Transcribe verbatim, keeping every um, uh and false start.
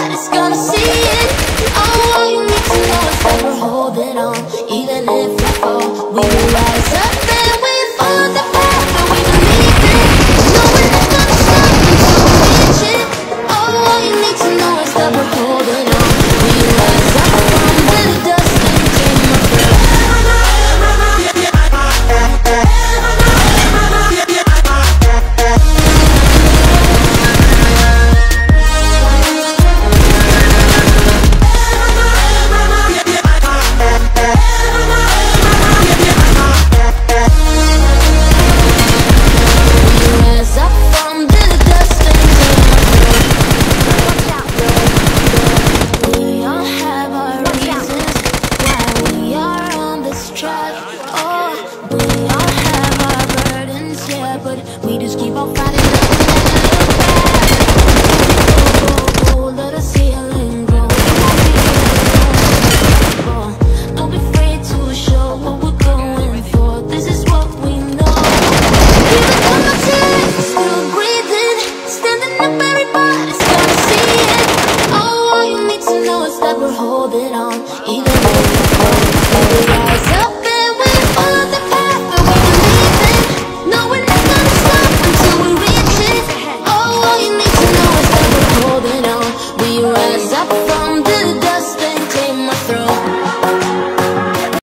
part is gonna see it. Oh, all you need to know is that we're holding on. Even if we fall, we will rise up and we follow the path that we believe in. No, we're not gonna stop until we reach it. Oh, all you need to know is that we're holding on. We rise up from the dust and came up first. We just keep on fighting, oh, oh, let us heal and grow. Don't be afraid to show what we're going for. This is what we know. Even though my tears are still breathing, standing up, everybody's gonna see it. Oh, all you need to know is that we're holding on. Even if we fall, we rise up and we follow the path that we believe in. No, we're not gonna stop until we reach it. Oh, all you need to know is that we're holding on. We rise up from